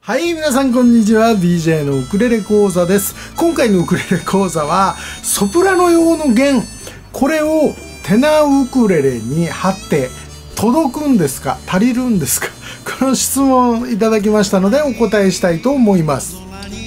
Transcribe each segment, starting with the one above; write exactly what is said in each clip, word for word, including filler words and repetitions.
はい、皆さんこんにちは。ディージェー のウクレレ講座です。今回のウクレレ講座はソプラノ用の弦、これをテナーウクレレに貼って届くんですか、足りるんですか、この質問いただきましたのでお答えしたいと思います。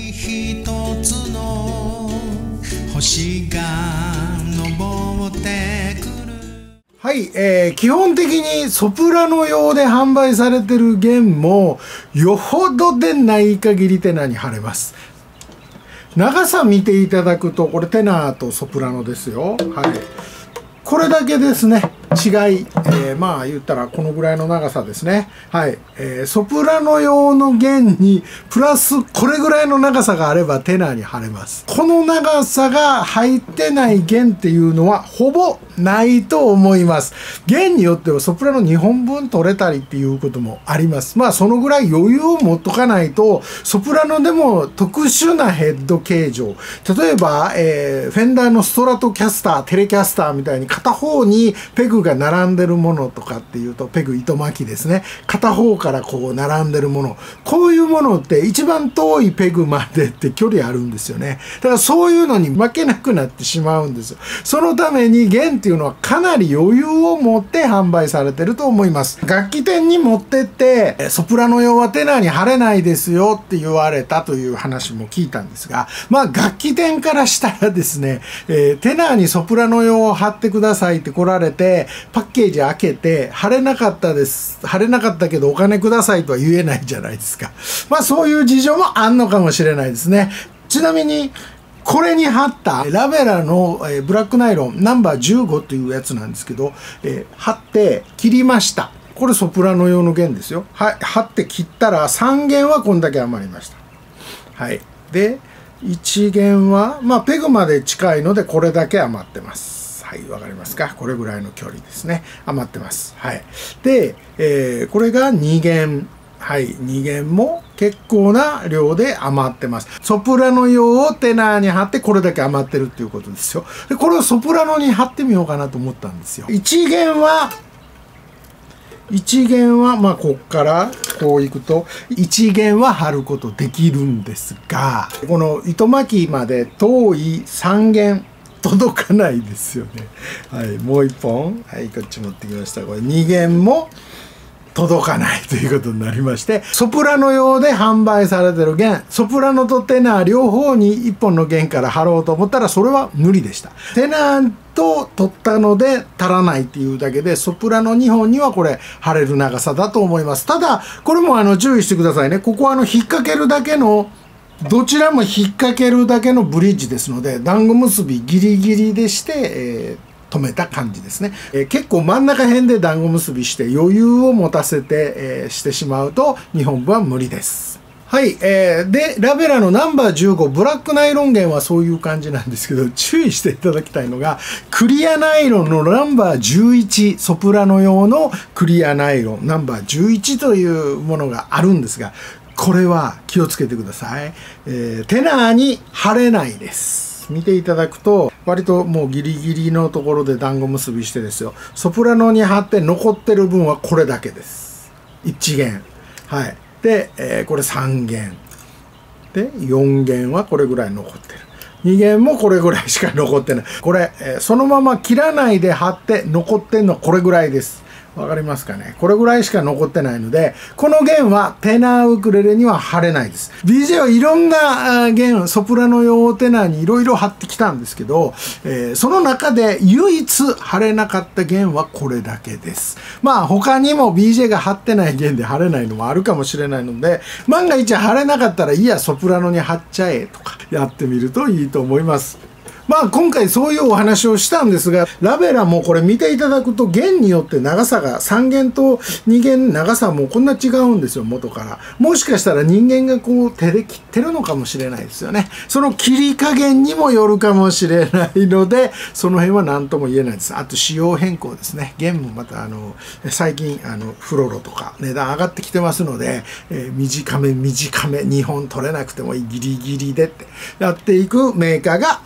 はい、えー、基本的にソプラノ用で販売されてる弦もよほどでない限りテナーに貼れます。長さ見ていただくと、これテナーとソプラノですよ。はい、これだけですね、違い、えー、まあ言ったらこのぐらいの長さですね。はい、えー、ソプラノ用の弦にプラスこれぐらいの長さがあればテナーに貼れます。この長さが入ってない弦っていうのはほぼないと思います。弦によってはソプラノにほんぶん取れたりっていうこともあります。まあそのぐらい余裕を持っとかないと、ソプラノでも特殊なヘッド形状、例えば、えー、フェンダーのストラトキャスター、テレキャスターみたいに片方にペグが並んでるものとかっていうと、ペグ糸巻きですね、片方からこう並んでるもの、こういうものって一番遠いペグまでって距離あるんですよね。だからそういうのに負けなくなってしまうんですよ。そのために弦っていうのはかなり余裕を持って販売されてると思います。楽器店に持ってってソプラノ用はテナーに貼れないですよって言われたという話も聞いたんですが、まあ楽器店からしたらですね、えー、テナーにソプラノ用を貼ってくださいって来られて、パッケージ開けて貼れなかったです、貼れなかったけどお金くださいとは言えないじゃないですか。まあそういう事情もあんのかもしれないですね。ちなみにこれに貼ったラベラのブラックナイロンナンバーじゅうごというやつなんですけど、えー、貼って切りました。これソプラノ用の弦ですよ。はい、貼って切ったらさん弦はこんだけ余りました。はい。で、いち弦は、まあペグまで近いのでこれだけ余ってます。はい、わかりますか？これぐらいの距離ですね。余ってます。はい。で、えー、これがに弦。はい、に弦も結構な量で余ってます。ソプラノ用をテナーに貼ってこれだけ余ってるっていうことですよ。で、これをソプラノに貼ってみようかなと思ったんですよ。いち弦は、いち弦は、まあ、こっからこういくと、いち弦は貼ることできるんですが、この糸巻きまで遠いさん弦、届かないですよね。はい、もういっぽん。はい、こっち持ってきました。これに弦も、届かないということになりまして、ソプラノ用で販売されてる弦、ソプラノとテナー両方にいっぽんの弦から貼ろうと思ったらそれは無理でした。テナーと取ったので足らないっていうだけで、ソプラノにほんにはこれ貼れる長さだと思います。ただこれもあの注意してくださいね。ここはあの引っ掛けるだけの、どちらも引っ掛けるだけのブリッジですので、団子結びギリギリでして、えー止めた感じですね。えー、結構真ん中辺で団子結びして余裕を持たせて、えー、してしまうとにほんぶは無理です。はい、えー、でラベラのナンバーじゅうごブラックナイロン弦はそういう感じなんですけど、注意していただきたいのがクリアナイロンのナンバーじゅういち、ソプラノ用のクリアナイロンナンバーじゅういちというものがあるんですが、これは気をつけてください。えー、テナーに貼れないです。見ていただくと割ともうギリギリのところで団子結びしてですよ、ソプラノに貼って残ってる分はこれだけです。いち弦、はい、で、えー、これさん弦でよん弦はこれぐらい残ってる、に弦もこれぐらいしか残ってない。これ、えー、そのまま切らないで貼って残ってんのはこれぐらいです。わかりますかね？これぐらいしか残ってないので、この弦はテナーウクレレには貼れないです。ディージェー はいろんな弦、ソプラノ用テナーにいろいろ貼ってきたんですけど、えー、その中で唯一貼れなかった弦はこれだけです。まあ他にも ビージェー が貼ってない弦で貼れないのもあるかもしれないので、万が一貼れなかったらいいやソプラノに貼っちゃえとかやってみるといいと思います。まあ今回そういうお話をしたんですが、ラベラもこれ見ていただくと弦によって長さがさん弦とに弦長さもこんな違うんですよ、元から。もしかしたら人間がこう手で切ってるのかもしれないですよね。その切り加減にもよるかもしれないので、その辺は何とも言えないです。あと仕様変更ですね。弦もまたあの最近あのフロロとか値段上がってきてますので、えー、短め短めにほん取れなくてもいいギリギリでってやっていくメーカーがあるかも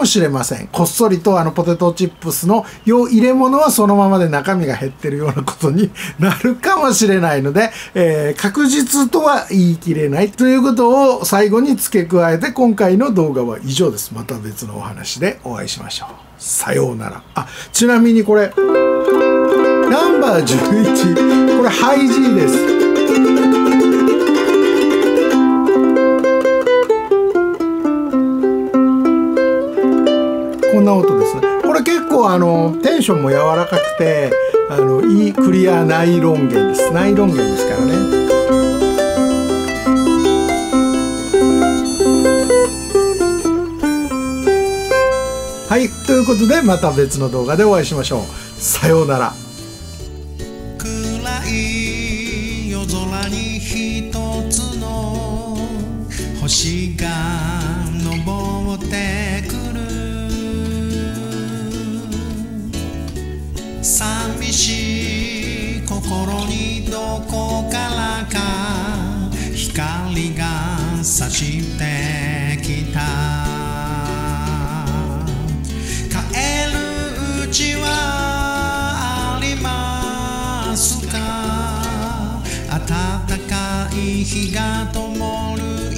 もしれません。こっそりとあのポテトチップスの入れ物はそのままで中身が減ってるようなことになるかもしれないので、えー、確実とは言い切れないということを最後に付け加えて、今回の動画は以上です。また別のお話でお会いしましょう。さようなら。あ、ちなみにこれナンバーじゅういち、これハイ G です。こんな音ですね。これ結構あのテンションも柔らかくて、あのいいクリアナイロン弦です。ナイロン弦ですからね。はい、ということでまた別の動画でお会いしましょう。さようなら。 暗い夜空に一つの星が昇ってくる。寂しい心にどこからか光が差してきた。帰るうちはありますか。暖かい日が灯る